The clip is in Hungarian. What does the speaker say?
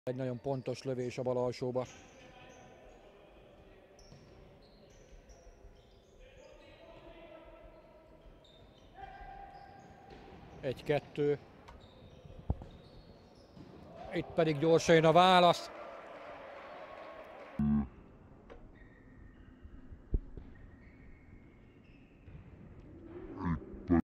Egy nagyon pontos lövés a bal alsóba. Egy-kettő. Itt pedig gyorsan jön a válasz.